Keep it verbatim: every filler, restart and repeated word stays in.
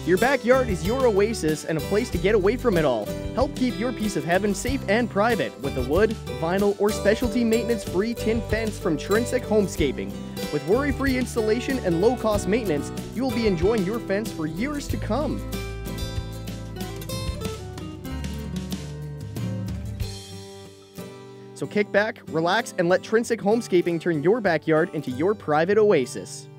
Your backyard is your oasis and a place to get away from it all. Help keep your piece of heaven safe and private with a wood, vinyl, or specialty maintenance-free tin fence from Trinsic Homescaping. With worry-free installation and low-cost maintenance, you will be enjoying your fence for years to come. So kick back, relax, and let Trinsic Homescaping turn your backyard into your private oasis.